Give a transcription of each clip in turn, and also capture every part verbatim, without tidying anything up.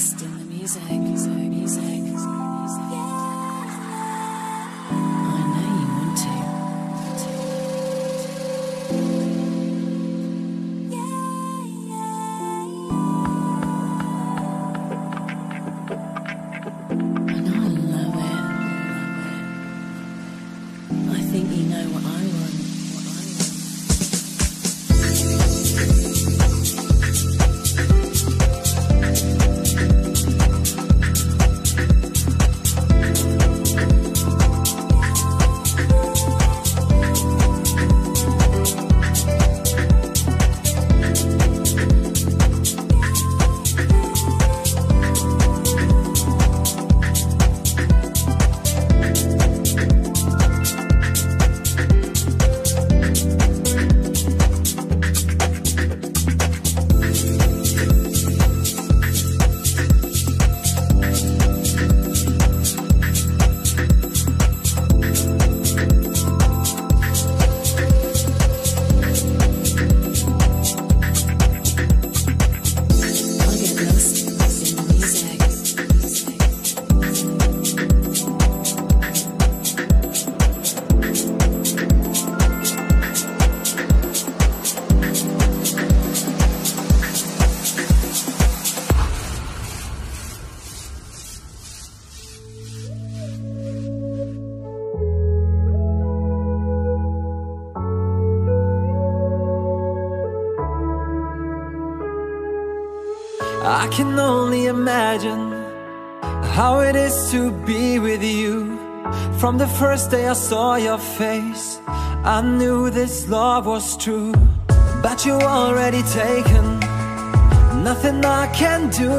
lost in the music, music, music, music. I know you want to. I know I love it. I think you know what I want. I can only imagine how it is to be with you. From the first day I saw your face, I knew this love was true. But you already taken, nothing I can do.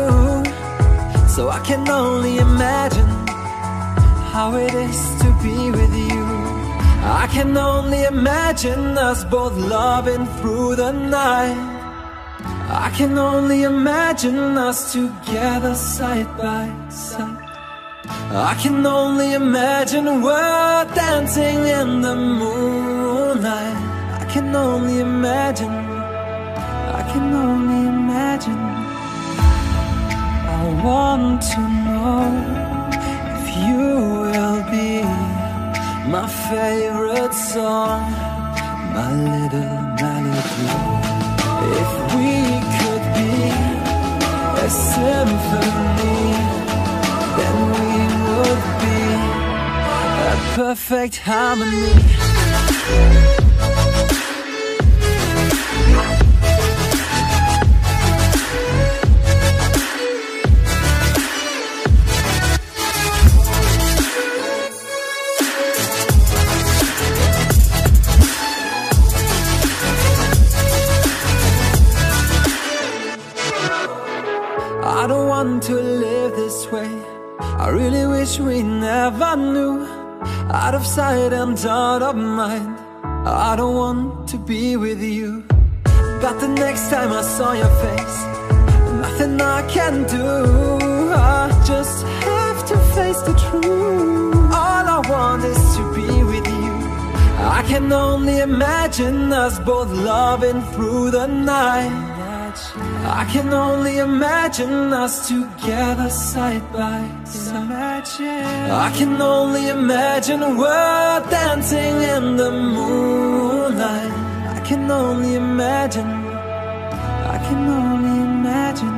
So I can only imagine how it is to be with you. I can only imagine us both loving through the night. I can only imagine us together side by side. I can only imagine we're dancing in the moonlight. I can only imagine, I can only imagine. I want to know if you will be my favorite song, my little melody. If we could be a symphony, then we would be a perfect harmony. I don't want to live this way. I really wish we never knew. Out of sight and out of mind, I don't want to be with you. But the next time I saw your face, nothing I can do. I just have to face the truth. All I want is to be with you. I can only imagine us both loving through the night. I can only imagine us together side by side. I can only imagine we're dancing in the moonlight. I can only imagine, I can only imagine.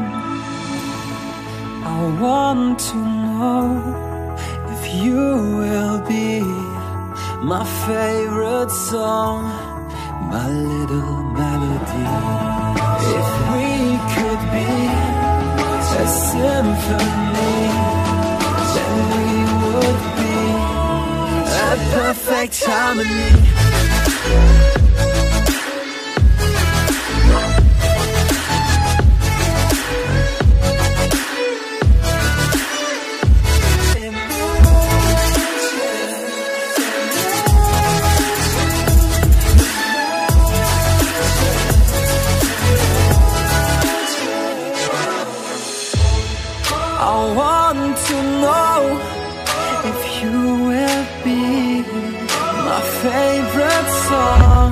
I want to know if you will be my favorite song, my little melody. If we could be a symphony, then we would be a perfect harmony. I want to know if you will be my favorite song.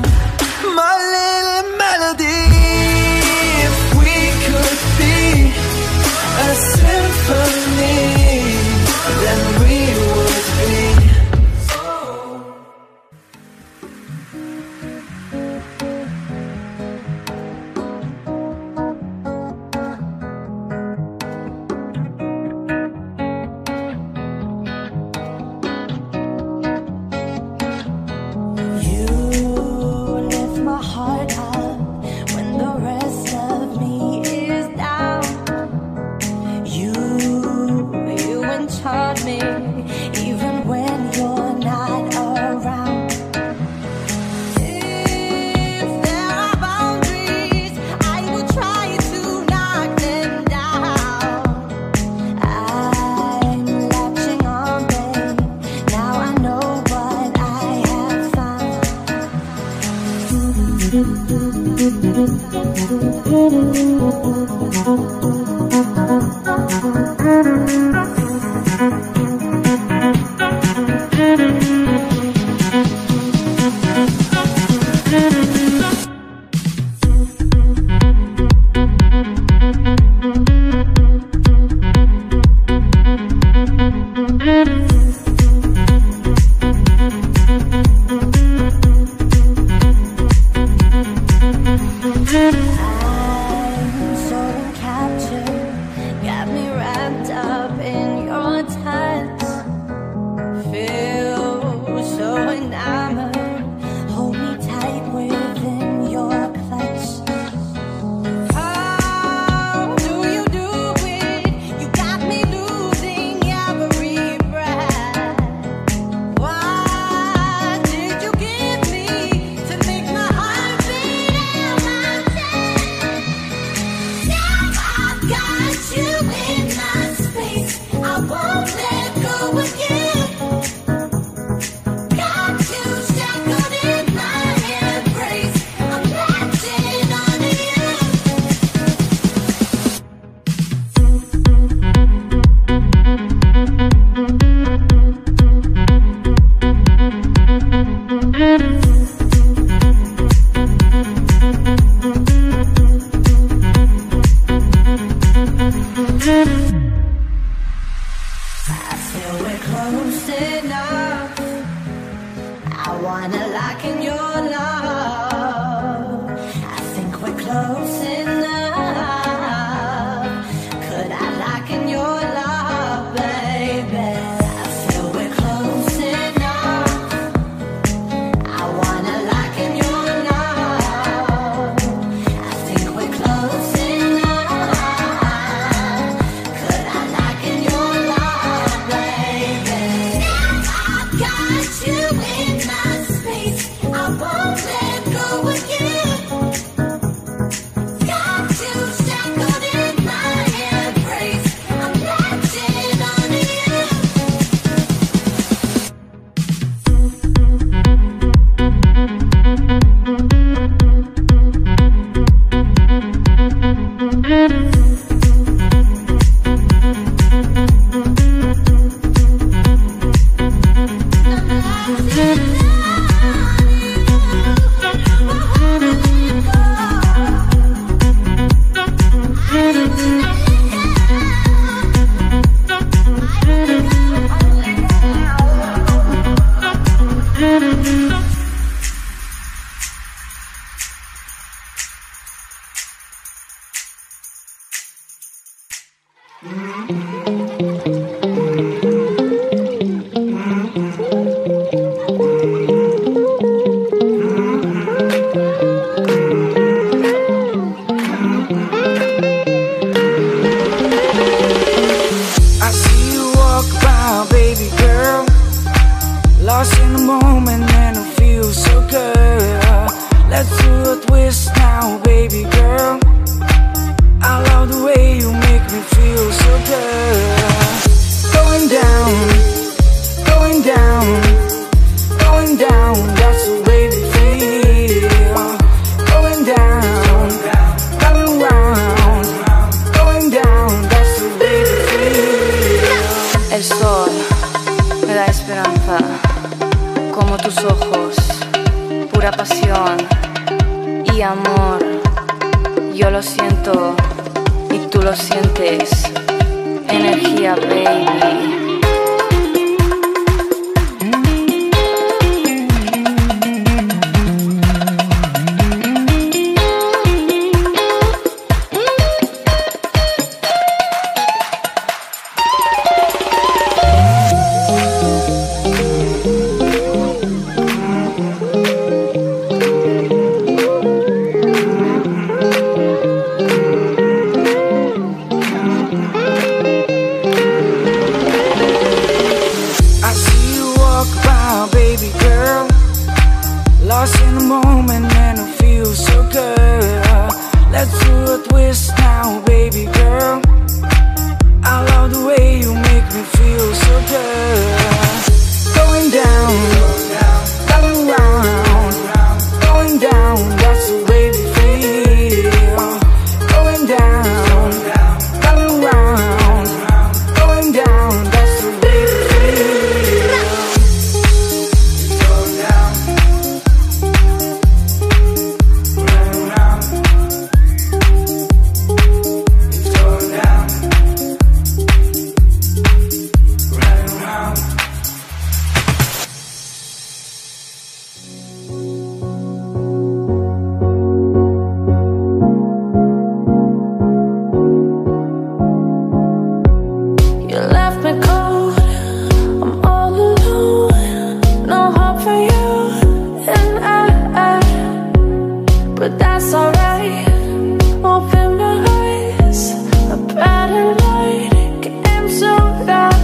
but that's alright. Open my eyes, a brighter light came so light.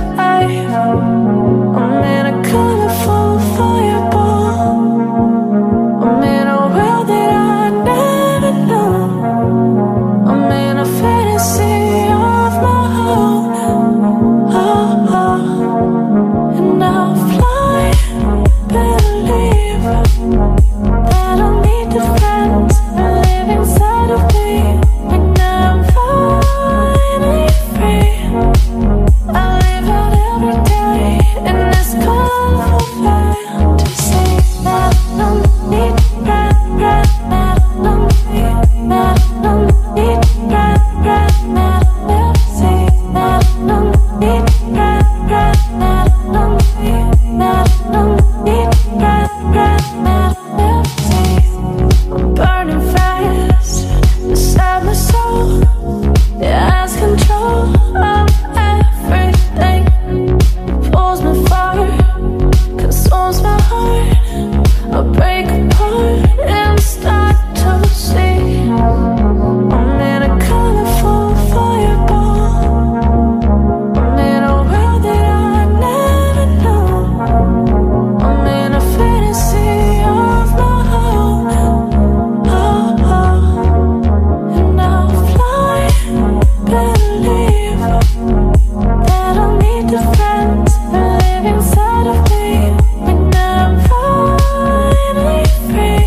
I'm in a colorful fireball. I'm in a world that I never know. I'm in a fantasy of my own. Oh, oh. And I'll fly, believe that I don't need the friends that live inside of me. And now I'm finally free. I live out every day in this colorful fantasy. That I don't need red, red, that I don't need, that I don't need red, red, that I never see. That I don't need red, red, that I don't need, that I don't need red, red, that I never see. I'm burning fast inside my soul. It has control of everything. Pulls me forward, consumes my heart. I break apart and start to see. I'm in a colorful fireball. I'm in a world that I never know. I'm in a fantasy of my own. Oh, oh. And I'll fly, believe that I don't need the friends that live inside of me. And now I'm finally free.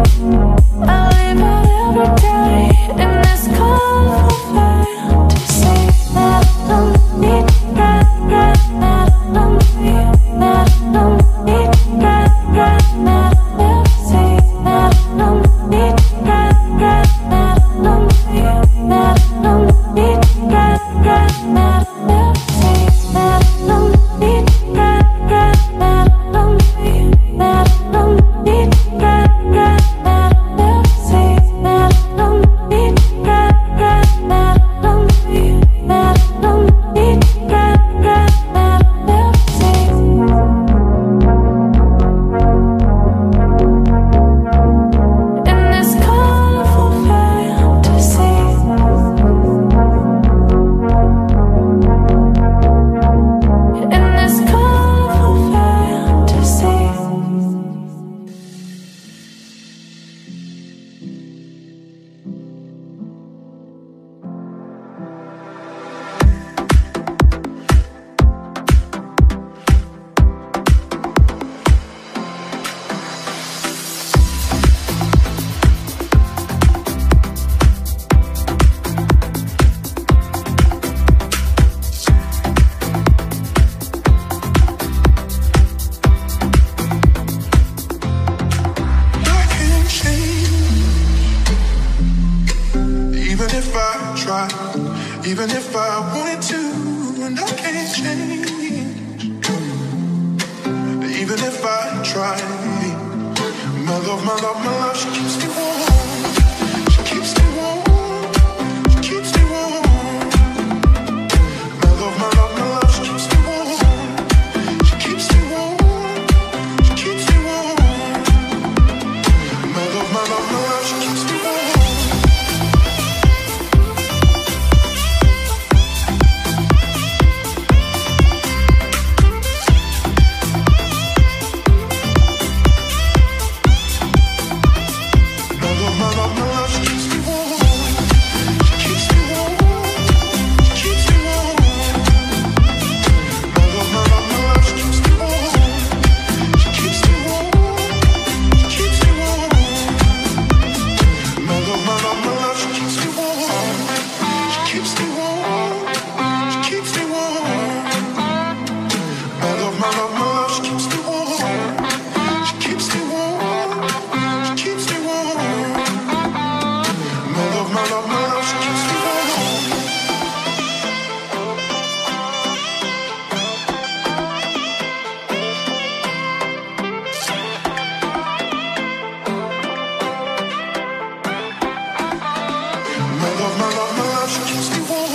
I live out every day in this colorful fantasy. That I don't need red, red, that I don't need, that I don't need red, red, that I never see. That I don't need red, red, that I don't need, that I don't need red, red, that I never see. That I don't need red, red, that I don't need, that I don't need red, red, that I never see. That I don't need red, red, that I don't need, that I don't need red, red, that I never see. In this colorful fantasy. In this colorful fantasy. I can't change, even if I try, even if I wanted to, and I can't change, even if I try. My love, my love, my love, she keeps me warm, she keeps me warm, she keeps me warm. My love, my love, my love, she keeps me warm, she keeps me warm, she keeps me warm. My love, my love, my love, she keeps me warm. My love, my love, my love, she keeps me warm. She keeps me warm. She keeps me warm. My love, my love, my love, she keeps me warm. She keeps me warm. She keeps me warm. My love, my love, my love, she keeps me warm. She keeps me warm. She keeps me warm. My love, my love, my love, she keeps me warm. She keeps me warm. She keeps me warm. My love, my love, my love, she keeps me warm. My love, my love, my love, she keeps me warm.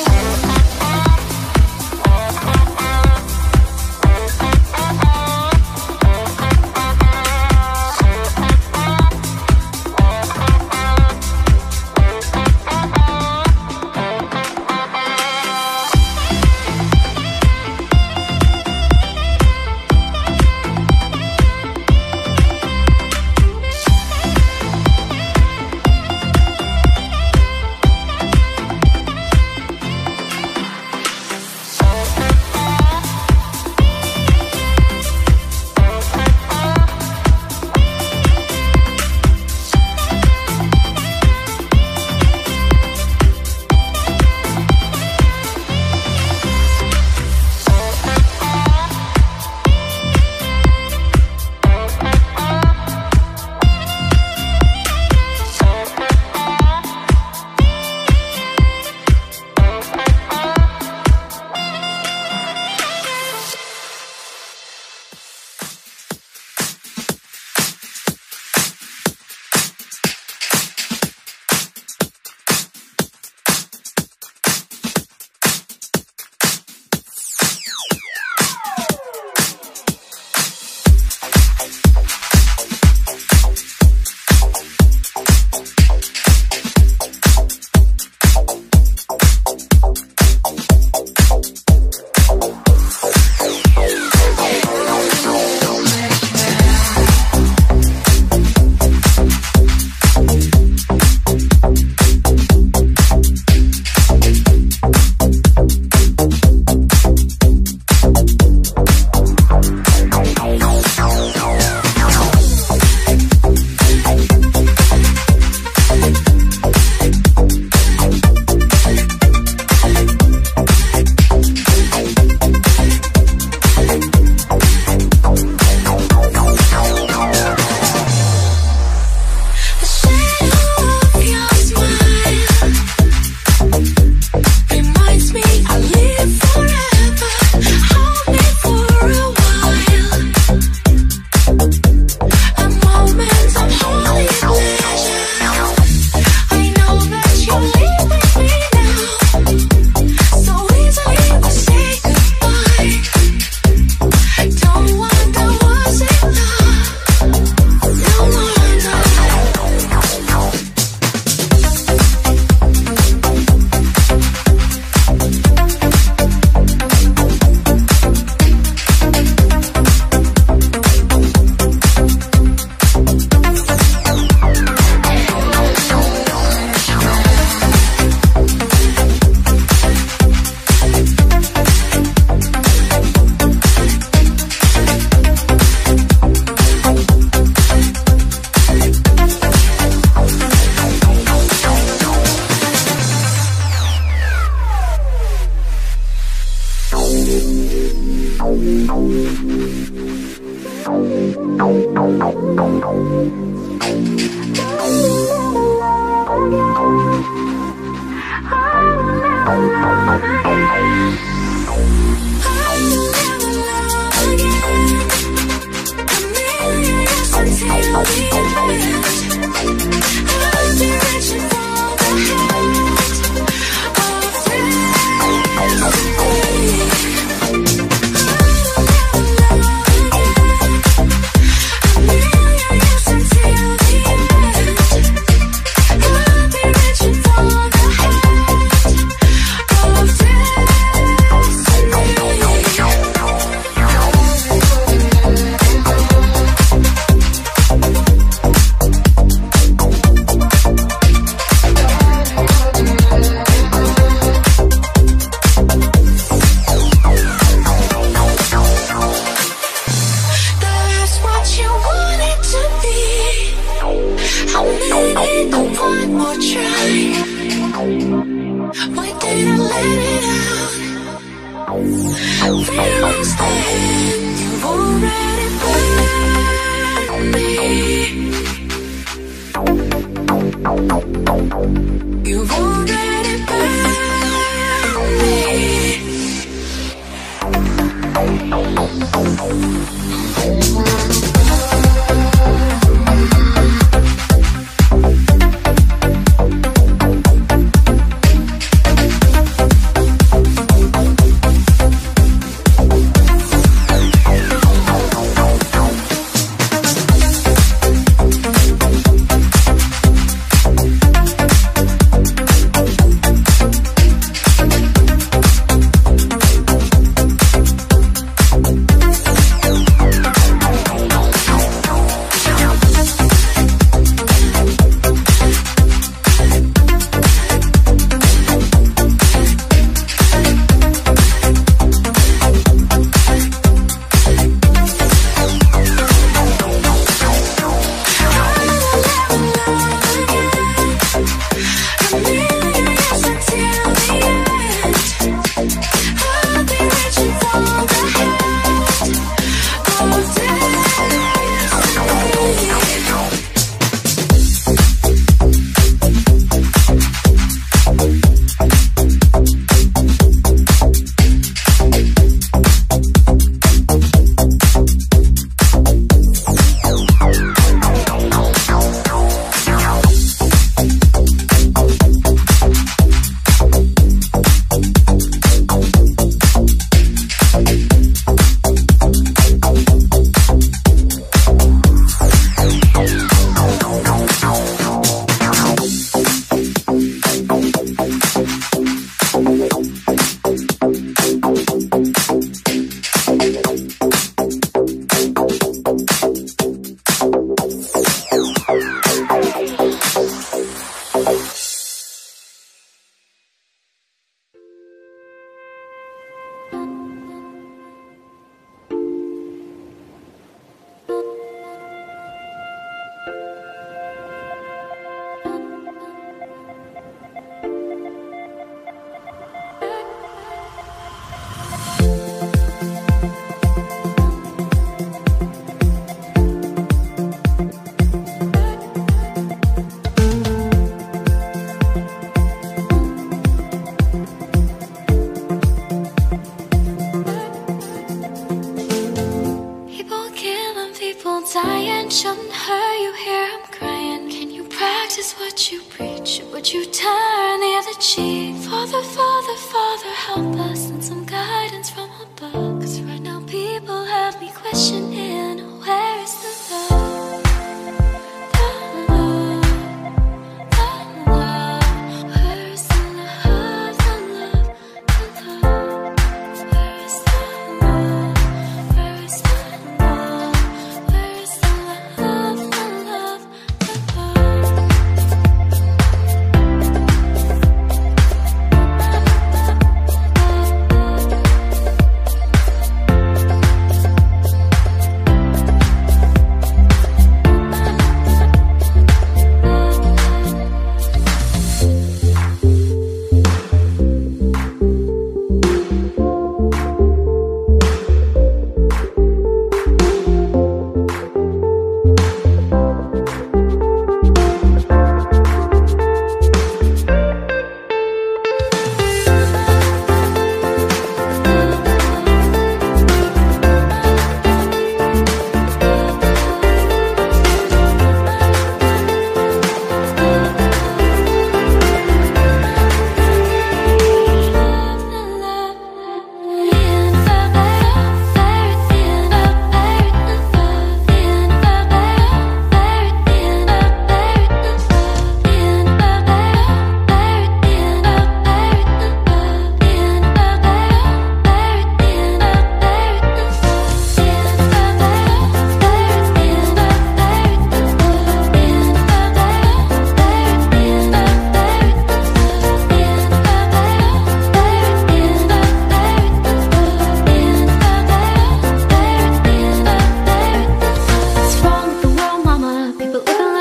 My to let it out. Feelings then, you've already burned me. You've already burned me.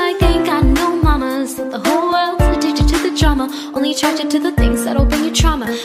attracted to the things that'll bring you trauma.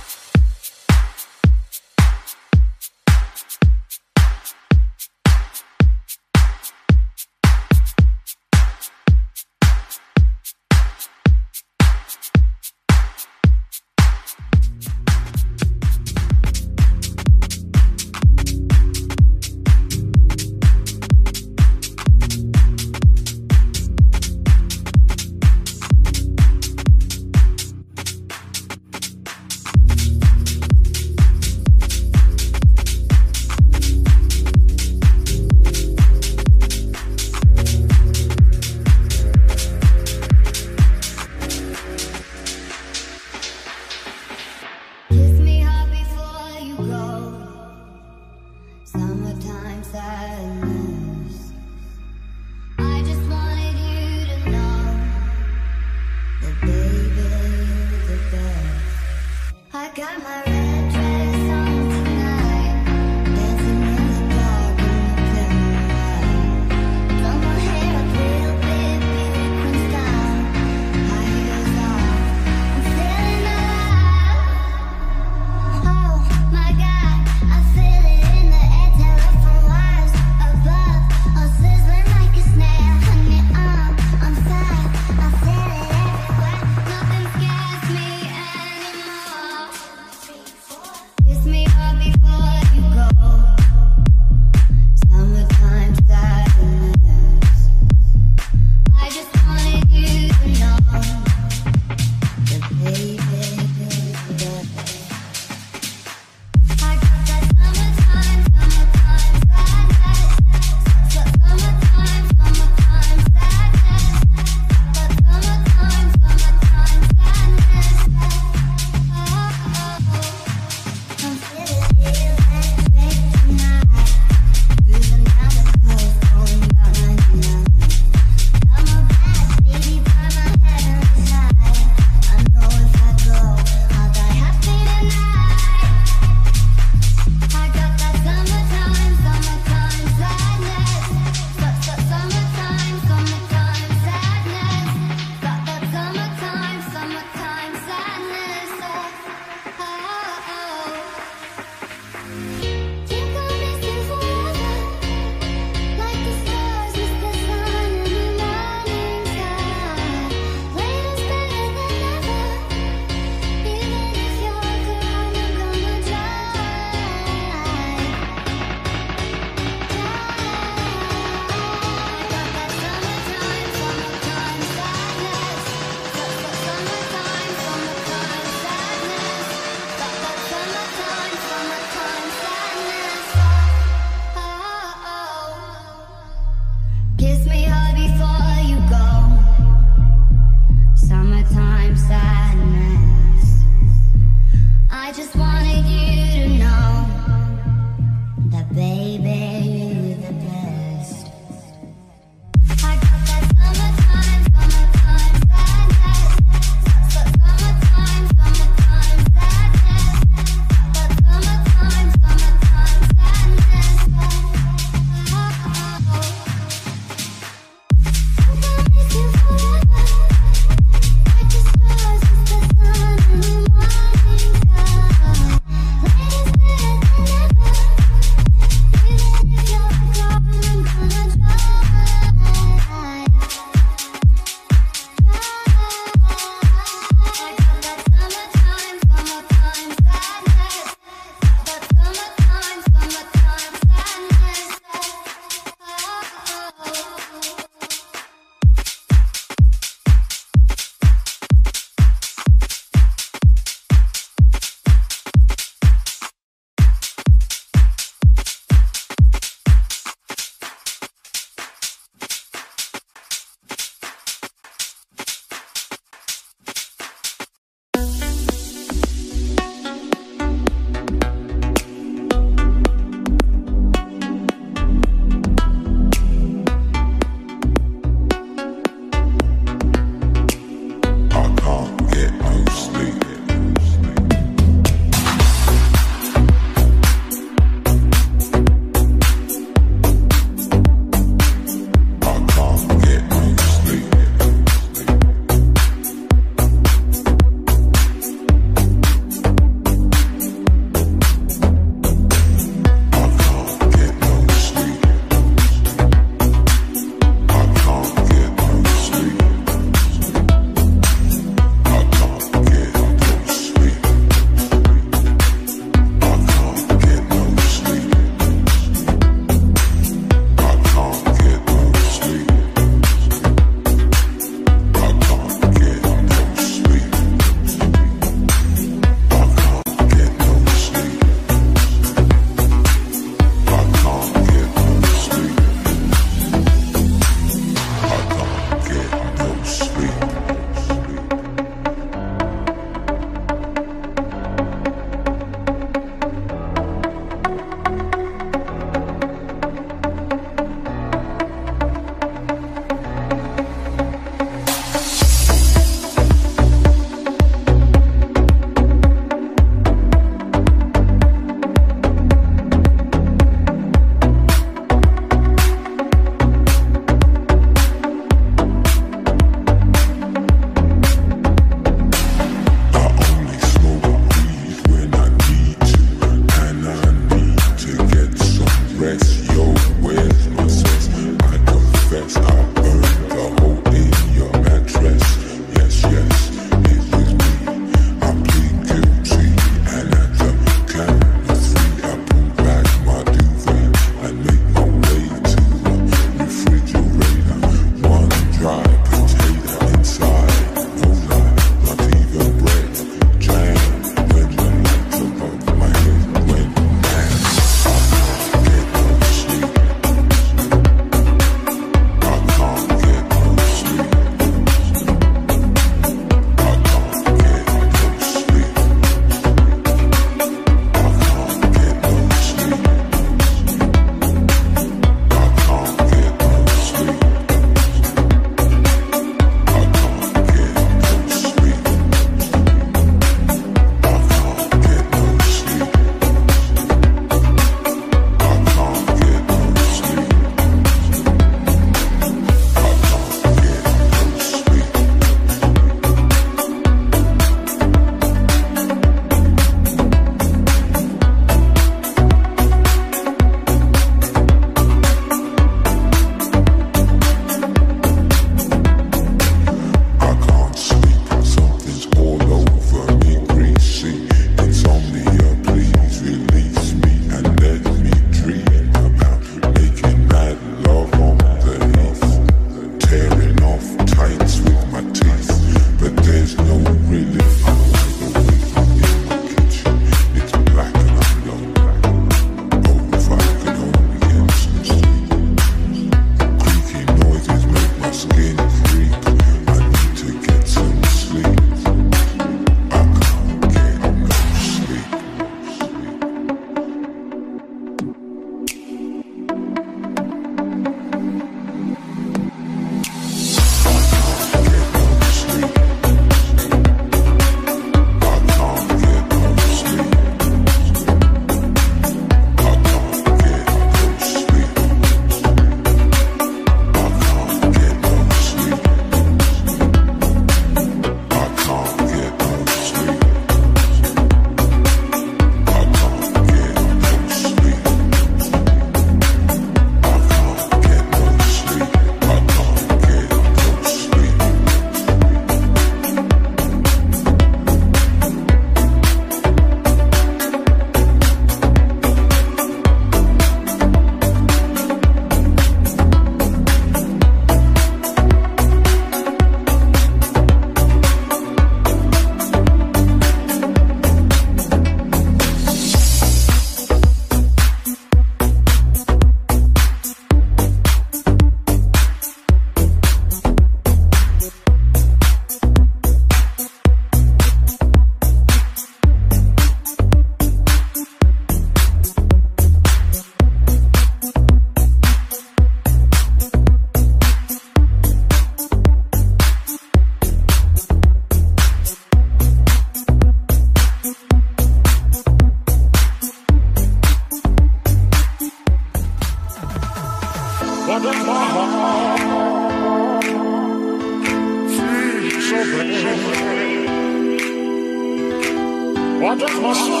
Why does my soul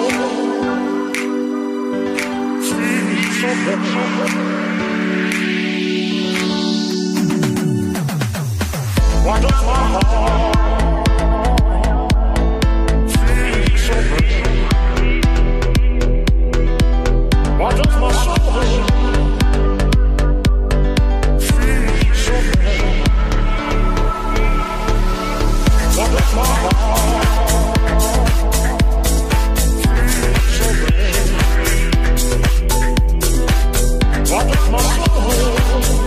feel so heavy? Why does my heart feel so heavy? Why does my soul feel so heavy? Why does my heart What is my soul?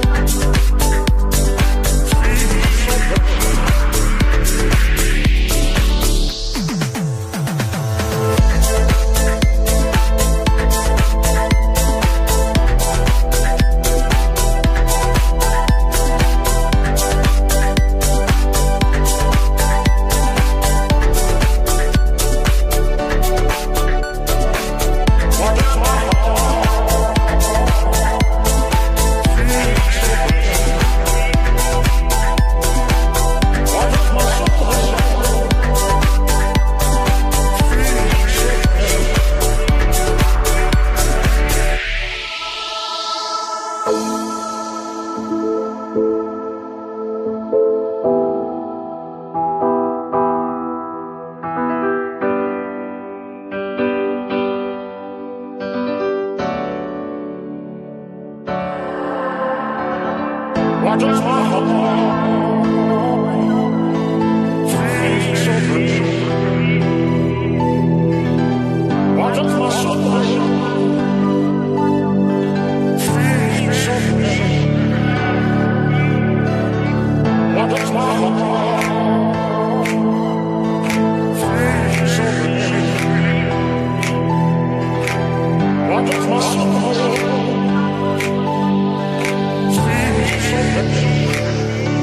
Feel so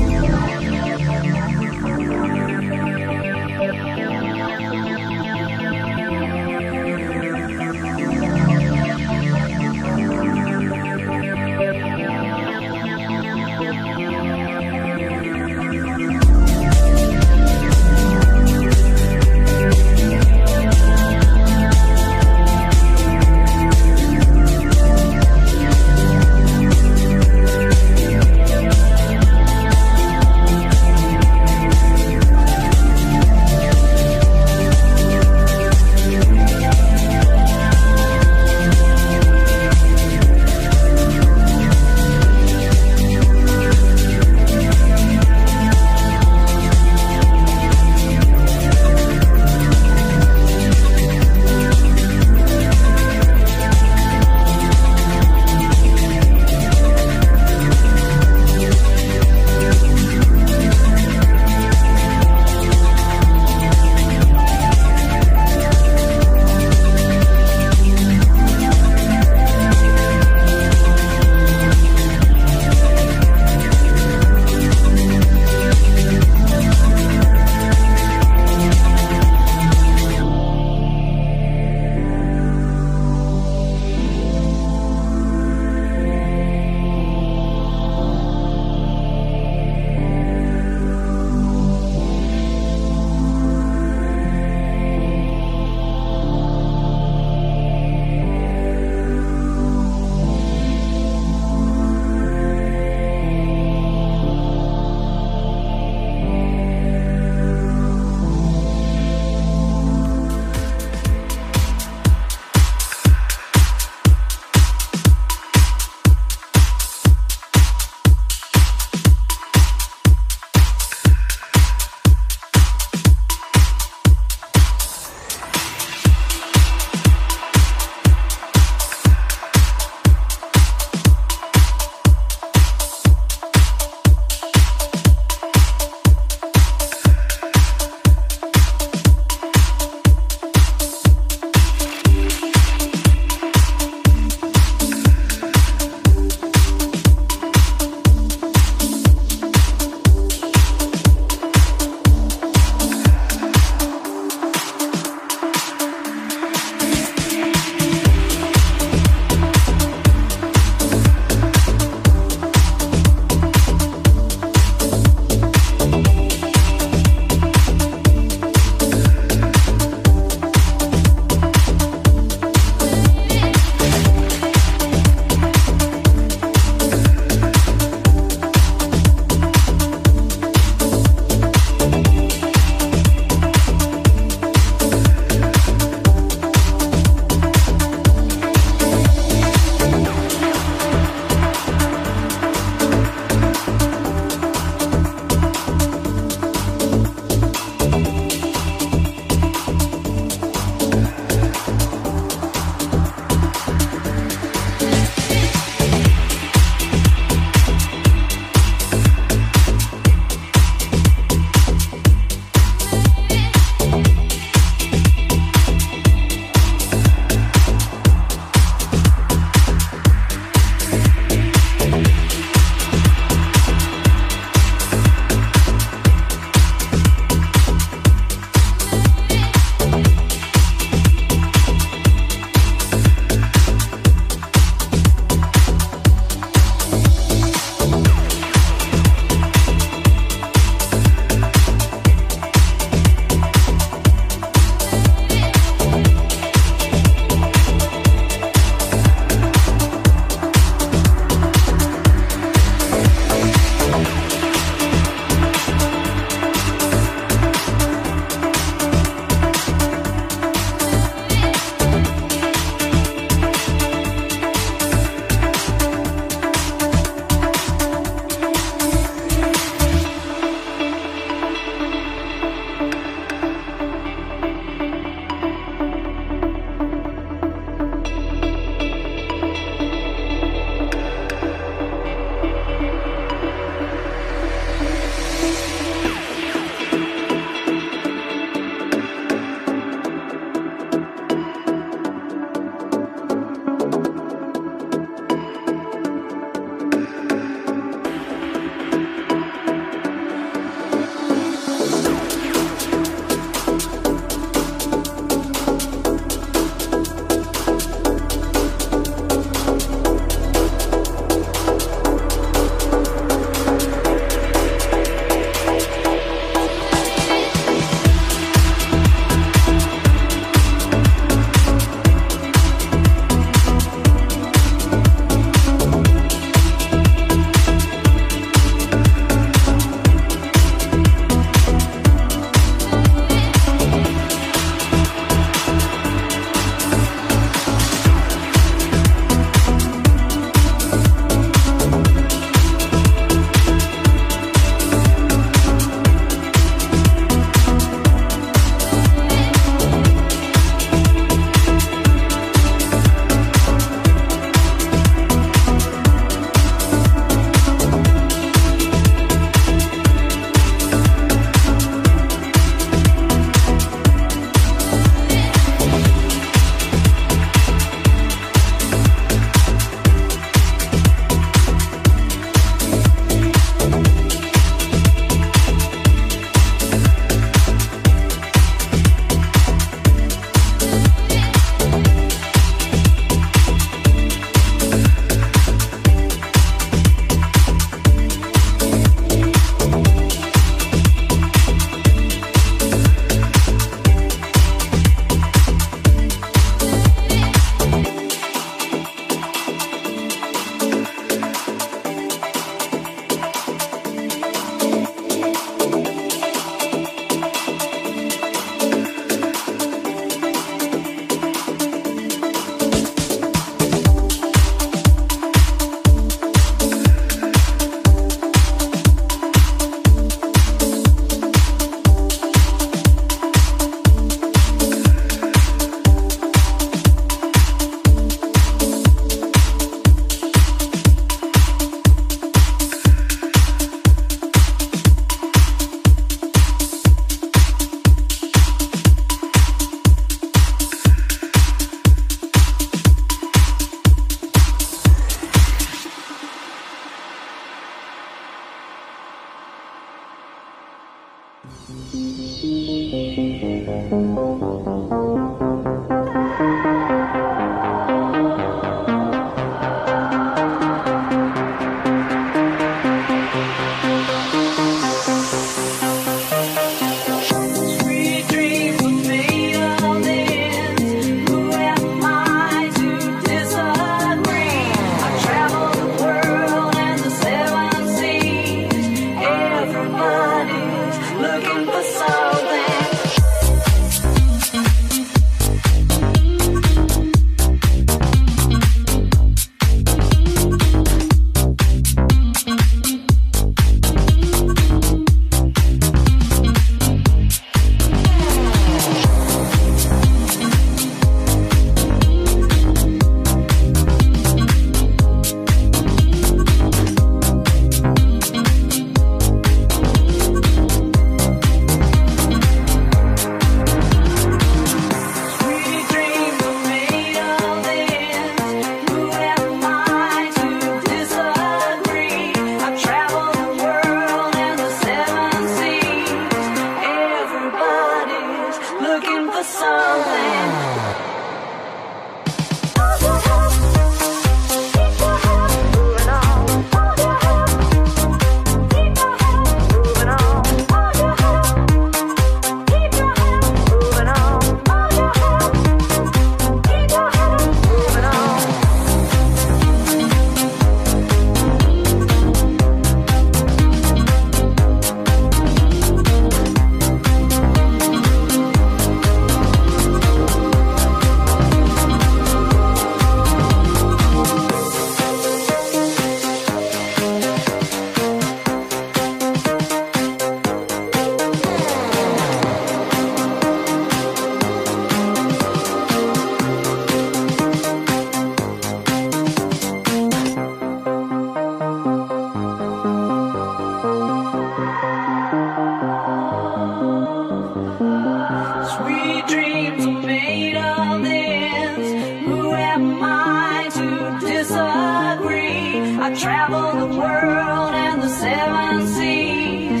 travel the world and the seven seas.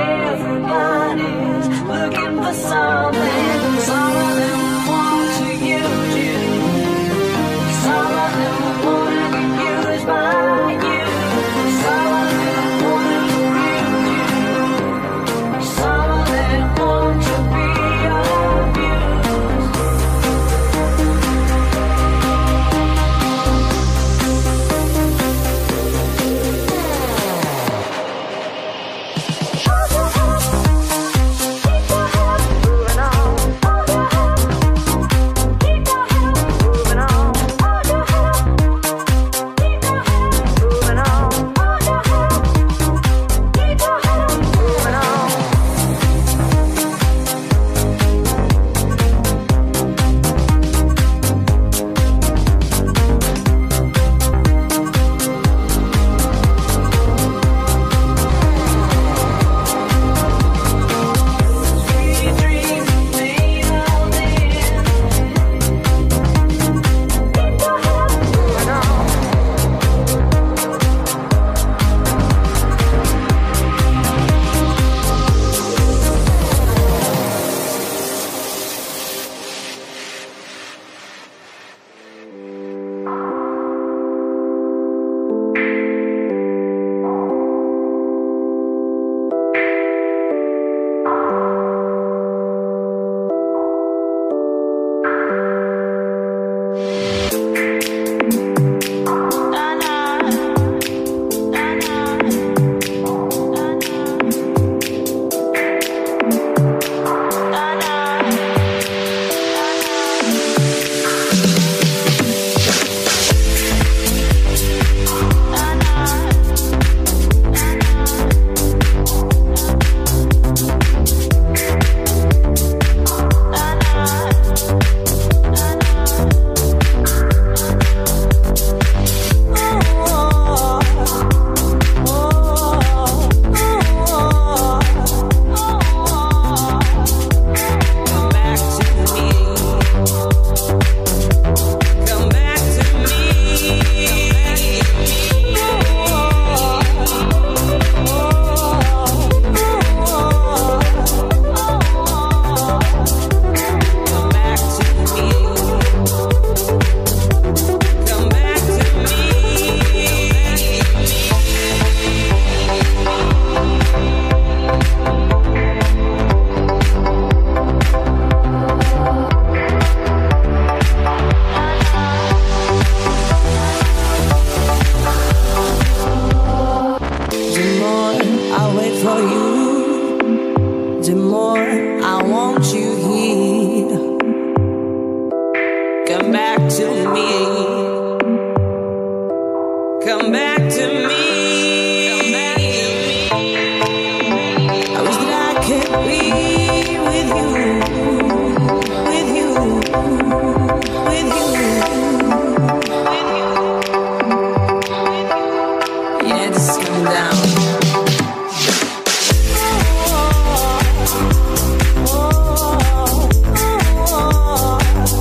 Everybody's looking for something. Some of them want to use you. Some of them want to be used by you. Some of them want to abuse you. Some of them want to be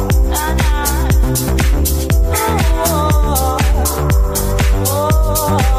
oh.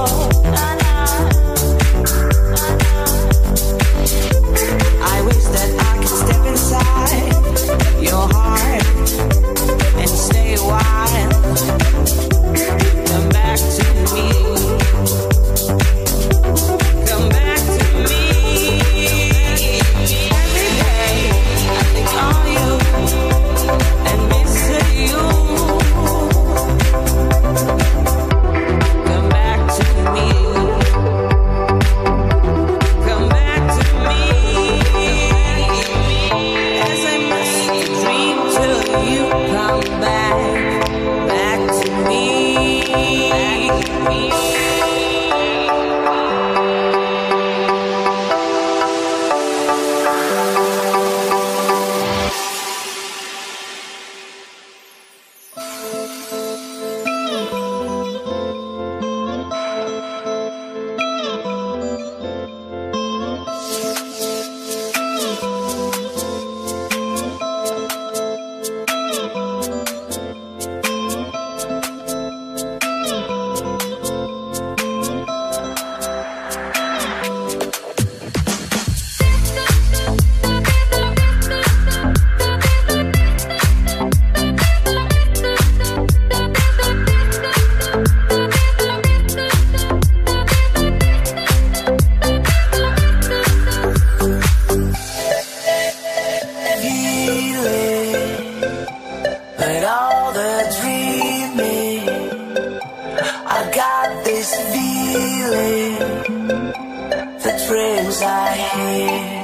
here.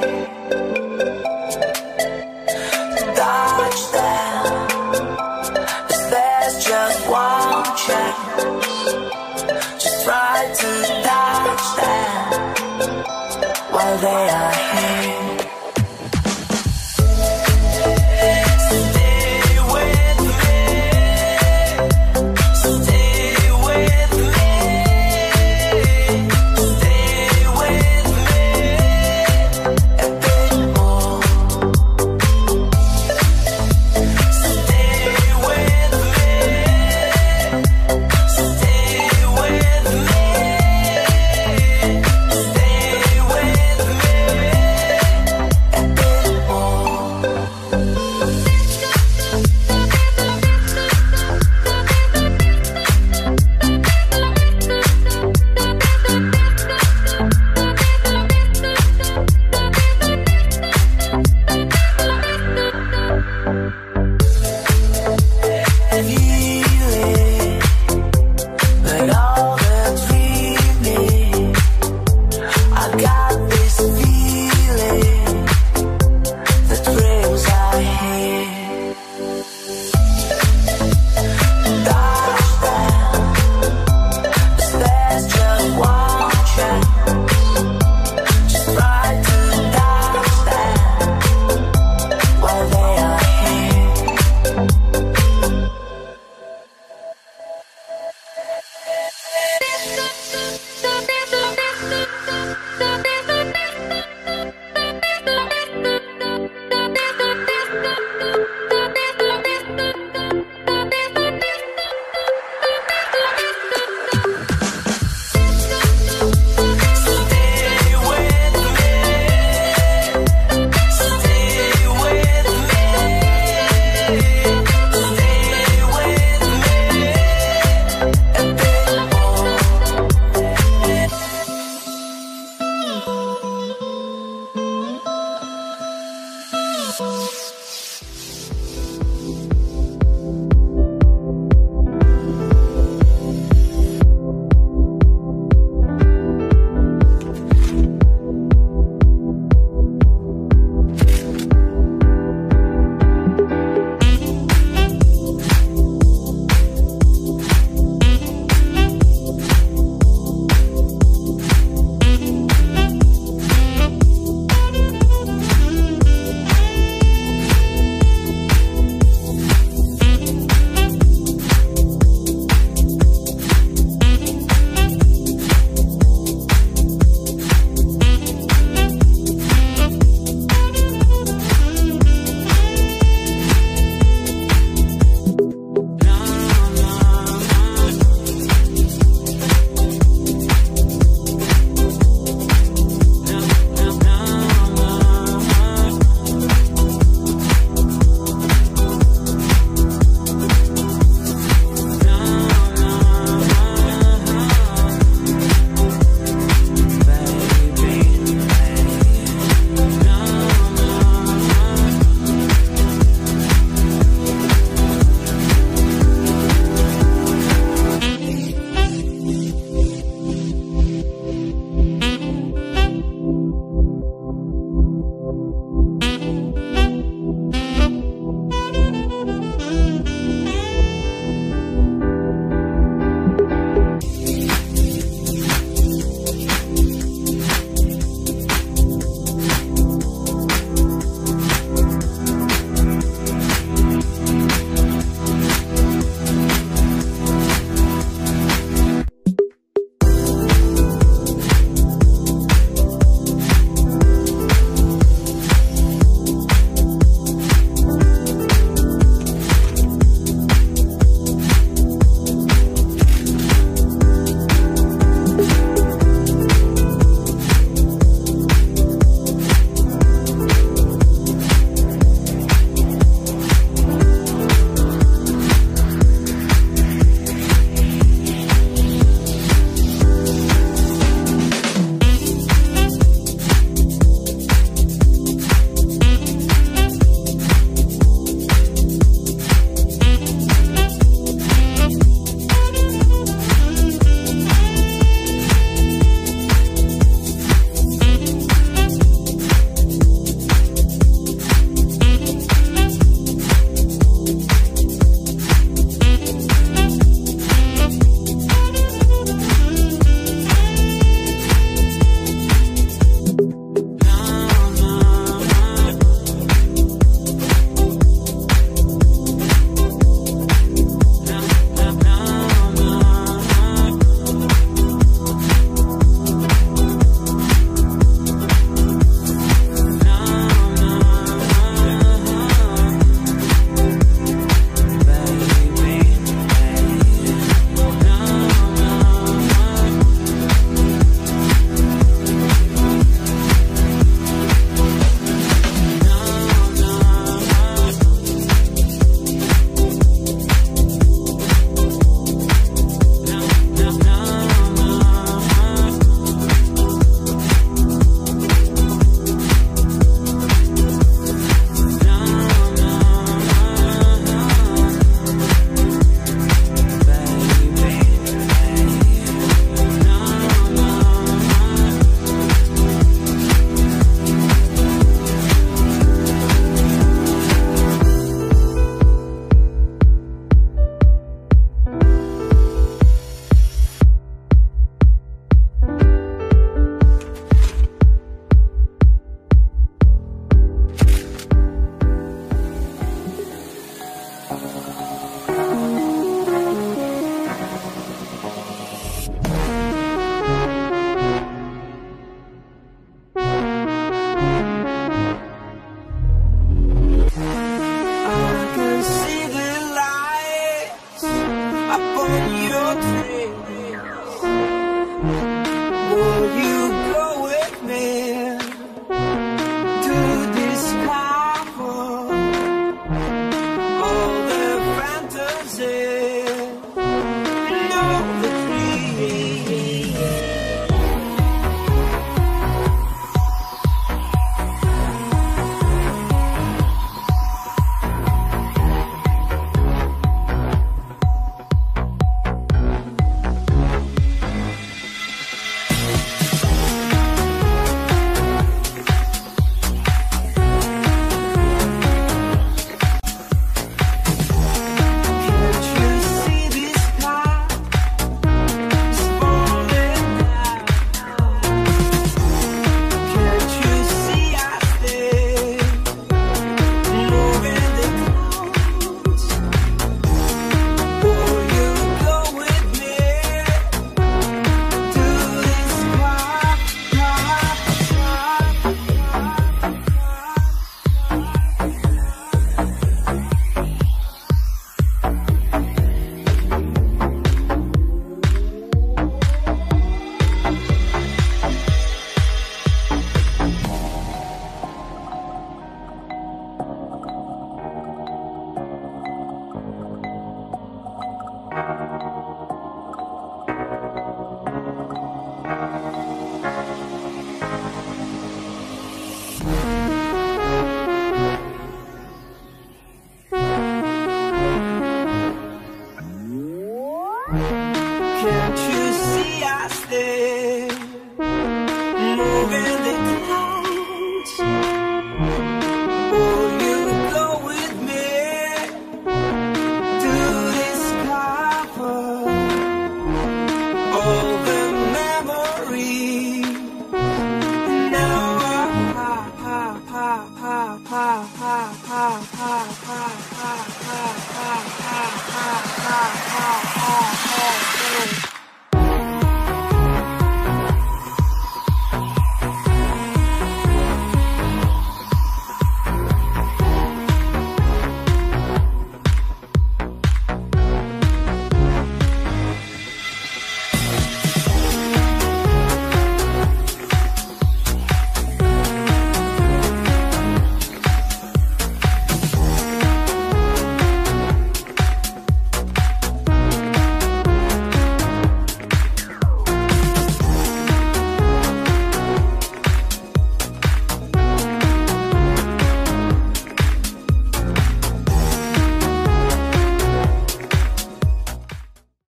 Dodge them, 'cause there's just one chance. Just try to dodge them while they are here. Stay with me. on your trace. Will you go with me to discover all the fantasies and all the dreams? Can't you see us there, moving the